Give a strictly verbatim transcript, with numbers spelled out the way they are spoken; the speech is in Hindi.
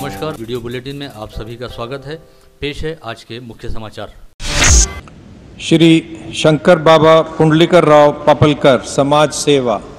नमस्कार, वीडियो बुलेटिन में आप सभी का स्वागत है। पेश है आज के मुख्य समाचार। श्री शंकर बाबा पुंडलिकर राव पापलकर समाज सेवा।